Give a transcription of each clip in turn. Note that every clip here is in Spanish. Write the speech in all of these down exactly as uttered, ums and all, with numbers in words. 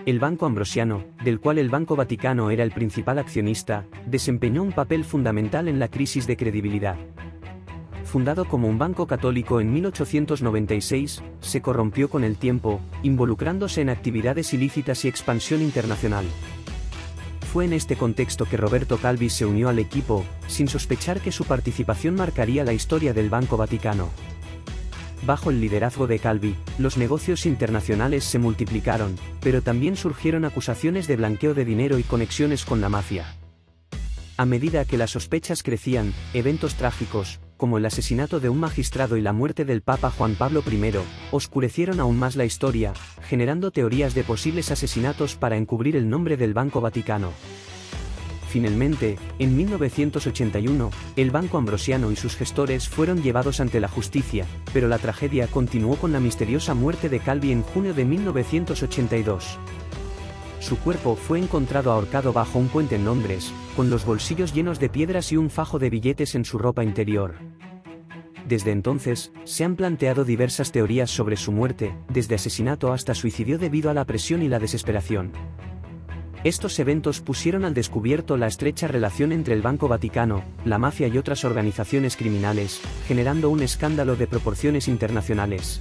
El Banco Ambrosiano, del cual el Banco Vaticano era el principal accionista, desempeñó un papel fundamental en la crisis de credibilidad. Fundado como un banco católico en mil ochocientos noventa y seis, se corrompió con el tiempo, involucrándose en actividades ilícitas y expansión internacional. Fue en este contexto que Roberto Calvi se unió al equipo, sin sospechar que su participación marcaría la historia del Banco Vaticano. Bajo el liderazgo de Calvi, los negocios internacionales se multiplicaron, pero también surgieron acusaciones de blanqueo de dinero y conexiones con la mafia. A medida que las sospechas crecían, eventos trágicos, como el asesinato de un magistrado y la muerte del Papa Juan Pablo primero, oscurecieron aún más la historia, generando teorías de posibles asesinatos para encubrir el nombre del Banco Vaticano. Finalmente, en mil novecientos ochenta y uno, el Banco Ambrosiano y sus gestores fueron llevados ante la justicia, pero la tragedia continuó con la misteriosa muerte de Calvi en junio de mil novecientos ochenta y dos. Su cuerpo fue encontrado ahorcado bajo un puente en Londres, con los bolsillos llenos de piedras y un fajo de billetes en su ropa interior. Desde entonces, se han planteado diversas teorías sobre su muerte, desde asesinato hasta suicidio debido a la presión y la desesperación. Estos eventos pusieron al descubierto la estrecha relación entre el Banco Vaticano, la mafia y otras organizaciones criminales, generando un escándalo de proporciones internacionales.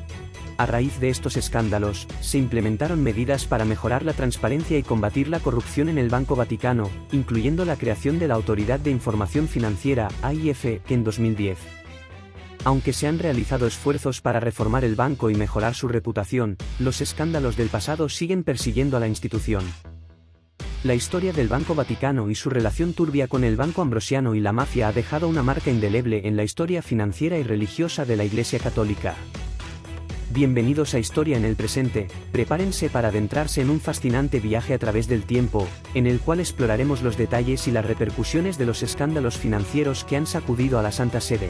A raíz de estos escándalos, se implementaron medidas para mejorar la transparencia y combatir la corrupción en el Banco Vaticano, incluyendo la creación de la Autoridad de Información Financiera, A I F, en dos mil diez. Aunque se han realizado esfuerzos para reformar el banco y mejorar su reputación, los escándalos del pasado siguen persiguiendo a la institución. La historia del Banco Vaticano y su relación turbia con el Banco Ambrosiano y la mafia ha dejado una marca indeleble en la historia financiera y religiosa de la Iglesia Católica. Bienvenidos a Historia en el Presente, prepárense para adentrarse en un fascinante viaje a través del tiempo, en el cual exploraremos los detalles y las repercusiones de los escándalos financieros que han sacudido a la Santa Sede.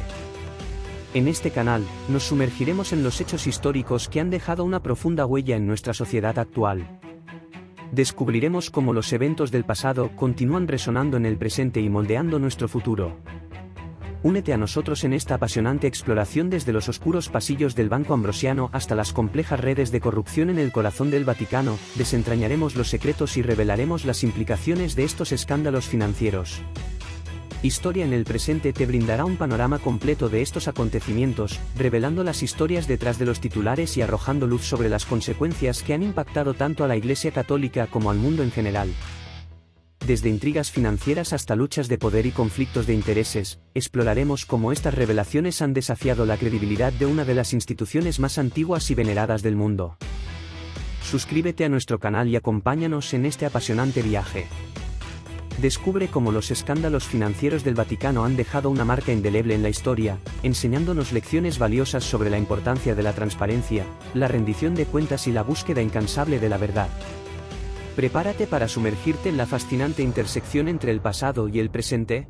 En este canal, nos sumergiremos en los hechos históricos que han dejado una profunda huella en nuestra sociedad actual. Descubriremos cómo los eventos del pasado continúan resonando en el presente y moldeando nuestro futuro. Únete a nosotros en esta apasionante exploración desde los oscuros pasillos del Banco Ambrosiano hasta las complejas redes de corrupción en el corazón del Vaticano. Desentrañaremos los secretos y revelaremos las implicaciones de estos escándalos financieros. Historia en el Presente te brindará un panorama completo de estos acontecimientos, revelando las historias detrás de los titulares y arrojando luz sobre las consecuencias que han impactado tanto a la Iglesia Católica como al mundo en general. Desde intrigas financieras hasta luchas de poder y conflictos de intereses, exploraremos cómo estas revelaciones han desafiado la credibilidad de una de las instituciones más antiguas y veneradas del mundo. Suscríbete a nuestro canal y acompáñanos en este apasionante viaje. Descubre cómo los escándalos financieros del Vaticano han dejado una marca indeleble en la historia, enseñándonos lecciones valiosas sobre la importancia de la transparencia, la rendición de cuentas y la búsqueda incansable de la verdad. Prepárate para sumergirte en la fascinante intersección entre el pasado y el presente.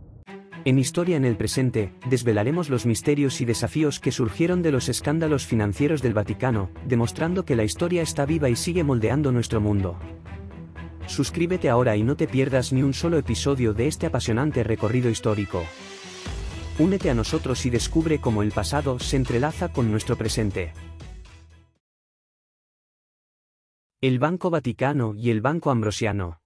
En Historia en el Presente, desvelaremos los misterios y desafíos que surgieron de los escándalos financieros del Vaticano, demostrando que la historia está viva y sigue moldeando nuestro mundo. Suscríbete ahora y no te pierdas ni un solo episodio de este apasionante recorrido histórico. Únete a nosotros y descubre cómo el pasado se entrelaza con nuestro presente. El Banco Vaticano y el Banco Ambrosiano.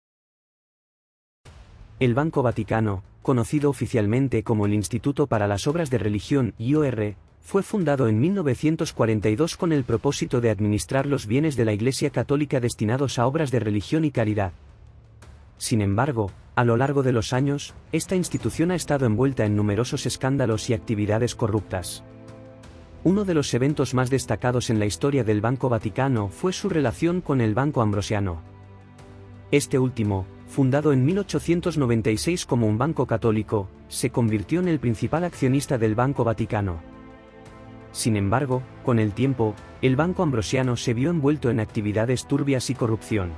El Banco Vaticano, conocido oficialmente como el Instituto para las Obras de Religión, I O R, fue fundado en mil novecientos cuarenta y dos con el propósito de administrar los bienes de la Iglesia Católica destinados a obras de religión y caridad. Sin embargo, a lo largo de los años, esta institución ha estado envuelta en numerosos escándalos y actividades corruptas. Uno de los eventos más destacados en la historia del Banco Vaticano fue su relación con el Banco Ambrosiano. Este último, fundado en mil ochocientos noventa y seis como un banco católico, se convirtió en el principal accionista del Banco Vaticano. Sin embargo, con el tiempo, el Banco Ambrosiano se vio envuelto en actividades turbias y corrupción.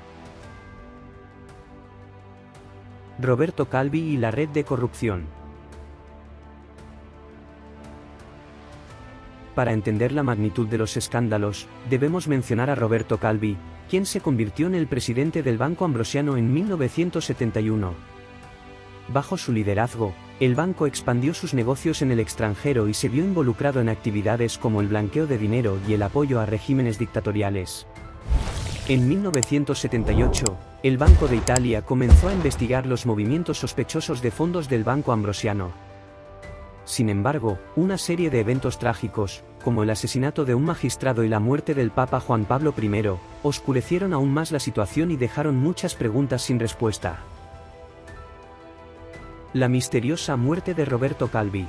Roberto Calvi y la red de corrupción. Para entender la magnitud de los escándalos, debemos mencionar a Roberto Calvi, quien se convirtió en el presidente del Banco Ambrosiano en mil novecientos setenta y uno. Bajo su liderazgo, el banco expandió sus negocios en el extranjero y se vio involucrado en actividades como el blanqueo de dinero y el apoyo a regímenes dictatoriales. En mil novecientos setenta y ocho, el Banco de Italia comenzó a investigar los movimientos sospechosos de fondos del Banco Ambrosiano. Sin embargo, una serie de eventos trágicos, como el asesinato de un magistrado y la muerte del Papa Juan Pablo primero, oscurecieron aún más la situación y dejaron muchas preguntas sin respuesta. La misteriosa muerte de Roberto Calvi.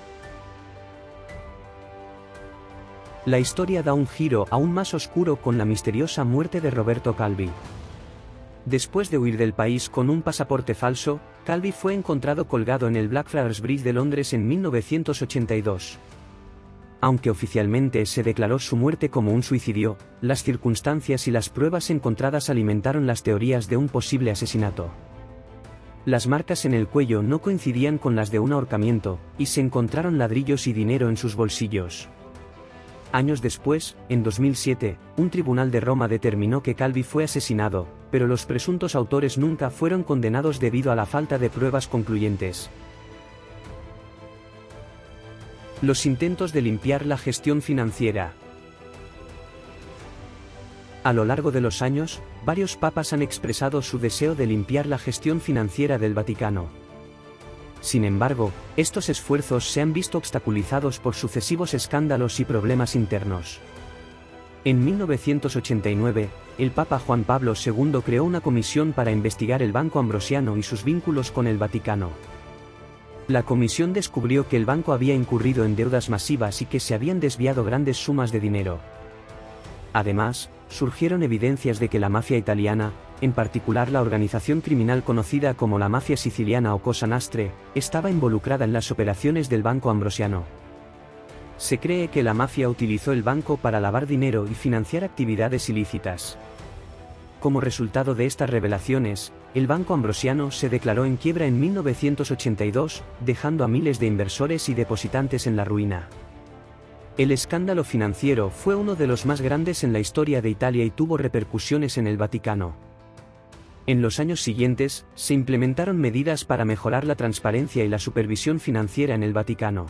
La historia da un giro aún más oscuro con la misteriosa muerte de Roberto Calvi. Después de huir del país con un pasaporte falso, Calvi fue encontrado colgado en el Blackfriars Bridge de Londres en mil novecientos ochenta y dos. Aunque oficialmente se declaró su muerte como un suicidio, las circunstancias y las pruebas encontradas alimentaron las teorías de un posible asesinato. Las marcas en el cuello no coincidían con las de un ahorcamiento, y se encontraron ladrillos y dinero en sus bolsillos. Años después, en dos mil siete, un tribunal de Roma determinó que Calvi fue asesinado, pero los presuntos autores nunca fueron condenados debido a la falta de pruebas concluyentes. Los intentos de limpiar la gestión financiera. A lo largo de los años, varios papas han expresado su deseo de limpiar la gestión financiera del Vaticano. Sin embargo, estos esfuerzos se han visto obstaculizados por sucesivos escándalos y problemas internos. En mil novecientos ochenta y nueve, el Papa Juan Pablo segundo creó una comisión para investigar el Banco Ambrosiano y sus vínculos con el Vaticano. La comisión descubrió que el banco había incurrido en deudas masivas y que se habían desviado grandes sumas de dinero. Además, surgieron evidencias de que la mafia italiana, en particular la organización criminal conocida como la mafia siciliana o Cosa Nostra, estaba involucrada en las operaciones del Banco Ambrosiano. Se cree que la mafia utilizó el banco para lavar dinero y financiar actividades ilícitas. Como resultado de estas revelaciones, el Banco Ambrosiano se declaró en quiebra en mil novecientos ochenta y dos, dejando a miles de inversores y depositantes en la ruina. El escándalo financiero fue uno de los más grandes en la historia de Italia y tuvo repercusiones en el Vaticano. En los años siguientes, se implementaron medidas para mejorar la transparencia y la supervisión financiera en el Vaticano.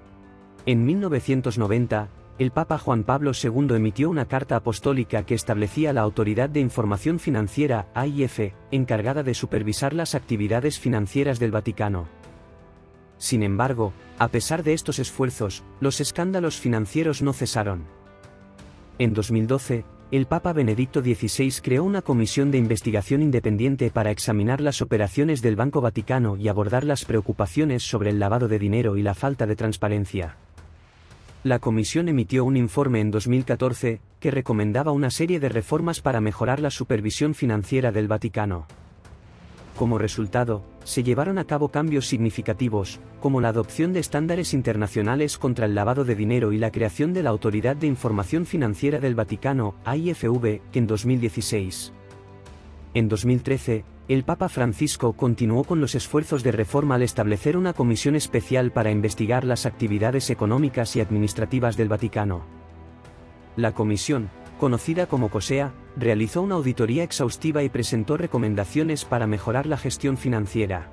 En mil novecientos noventa, el Papa Juan Pablo segundo emitió una carta apostólica que establecía la Autoridad de Información Financiera, A I F, encargada de supervisar las actividades financieras del Vaticano. Sin embargo, a pesar de estos esfuerzos, los escándalos financieros no cesaron. En dos mil doce, el Papa Benedicto dieciséis creó una comisión de investigación independiente para examinar las operaciones del Banco Vaticano y abordar las preocupaciones sobre el lavado de dinero y la falta de transparencia. La comisión emitió un informe en dos mil catorce, que recomendaba una serie de reformas para mejorar la supervisión financiera del Vaticano. Como resultado, se llevaron a cabo cambios significativos, como la adopción de estándares internacionales contra el lavado de dinero y la creación de la Autoridad de Información Financiera del Vaticano, A I F V, en dos mil dieciséis. En dos mil trece, el Papa Francisco continuó con los esfuerzos de reforma al establecer una comisión especial para investigar las actividades económicas y administrativas del Vaticano. La comisión, conocida como COSEA, realizó una auditoría exhaustiva y presentó recomendaciones para mejorar la gestión financiera.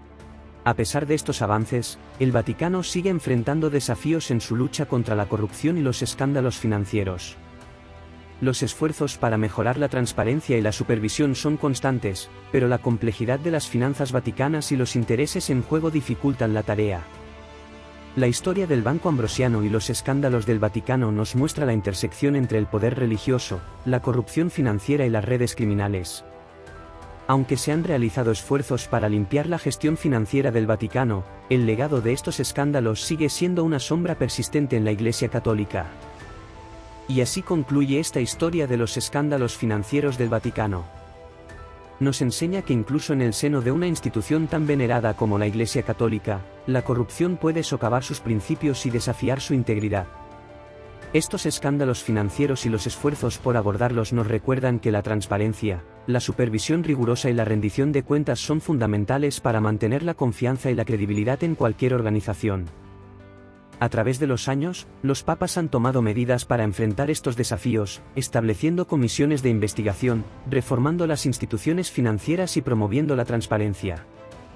A pesar de estos avances, el Vaticano sigue enfrentando desafíos en su lucha contra la corrupción y los escándalos financieros. Los esfuerzos para mejorar la transparencia y la supervisión son constantes, pero la complejidad de las finanzas vaticanas y los intereses en juego dificultan la tarea. La historia del Banco Ambrosiano y los escándalos del Vaticano nos muestra la intersección entre el poder religioso, la corrupción financiera y las redes criminales. Aunque se han realizado esfuerzos para limpiar la gestión financiera del Vaticano, el legado de estos escándalos sigue siendo una sombra persistente en la Iglesia Católica. Y así concluye esta historia de los escándalos financieros del Vaticano. Nos enseña que incluso en el seno de una institución tan venerada como la Iglesia Católica, la corrupción puede socavar sus principios y desafiar su integridad. Estos escándalos financieros y los esfuerzos por abordarlos nos recuerdan que la transparencia, la supervisión rigurosa y la rendición de cuentas son fundamentales para mantener la confianza y la credibilidad en cualquier organización. A través de los años, los papas han tomado medidas para enfrentar estos desafíos, estableciendo comisiones de investigación, reformando las instituciones financieras y promoviendo la transparencia.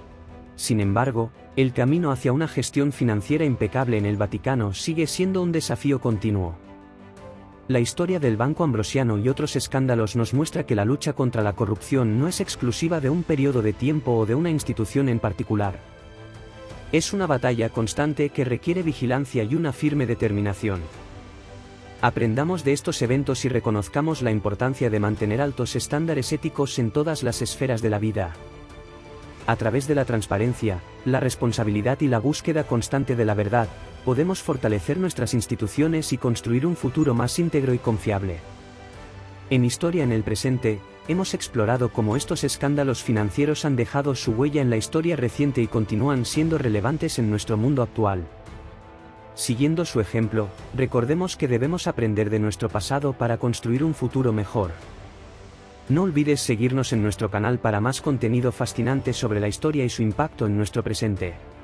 Sin embargo, el camino hacia una gestión financiera impecable en el Vaticano sigue siendo un desafío continuo. La historia del Banco Ambrosiano y otros escándalos nos muestra que la lucha contra la corrupción no es exclusiva de un periodo de tiempo o de una institución en particular. Es una batalla constante que requiere vigilancia y una firme determinación. Aprendamos de estos eventos y reconozcamos la importancia de mantener altos estándares éticos en todas las esferas de la vida. A través de la transparencia, la responsabilidad y la búsqueda constante de la verdad, podemos fortalecer nuestras instituciones y construir un futuro más íntegro y confiable. En Historia en el Presente, hemos explorado cómo estos escándalos financieros han dejado su huella en la historia reciente y continúan siendo relevantes en nuestro mundo actual. Siguiendo su ejemplo, recordemos que debemos aprender de nuestro pasado para construir un futuro mejor. No olvides seguirnos en nuestro canal para más contenido fascinante sobre la historia y su impacto en nuestro presente.